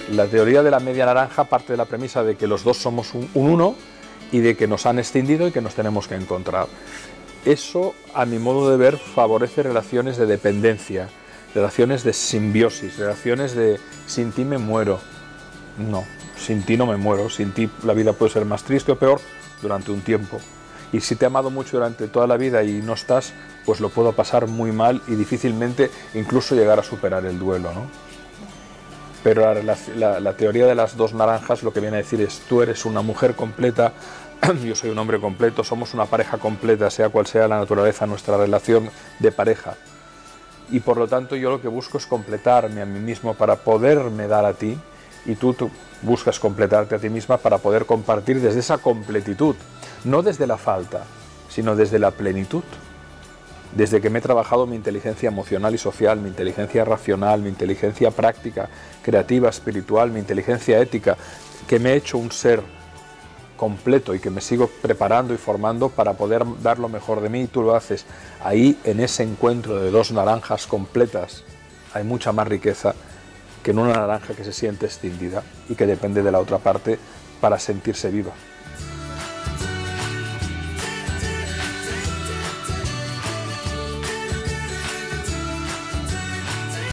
La teoría de la media naranja parte de la premisa de que los dos somos un uno y de que nos han escindido y que nos tenemos que encontrar. Eso, a mi modo de ver, favorece relaciones de dependencia, relaciones de simbiosis, relaciones de sin ti me muero. No, sin ti no me muero, sin ti la vida puede ser más triste o peor durante un tiempo. Y si te he amado mucho durante toda la vida y no estás, pues lo puedo pasar muy mal y difícilmente incluso llegar a superar el duelo, ¿no? Pero la teoría de las dos naranjas lo que viene a decir es: tú eres una mujer completa, yo soy un hombre completo, somos una pareja completa, sea cual sea la naturaleza de nuestra relación de pareja. Y por lo tanto yo lo que busco es completarme a mí mismo para poderme dar a ti, y tú buscas completarte a ti misma para poder compartir desde esa completitud, no desde la falta, sino desde la plenitud. Desde que me he trabajado mi inteligencia emocional y social, mi inteligencia racional, mi inteligencia práctica, creativa, espiritual, mi inteligencia ética, que me he hecho un ser completo y que me sigo preparando y formando para poder dar lo mejor de mí, y tú lo haces. Ahí, en ese encuentro de dos naranjas completas, hay mucha más riqueza que en una naranja que se siente escindida y que depende de la otra parte para sentirse viva.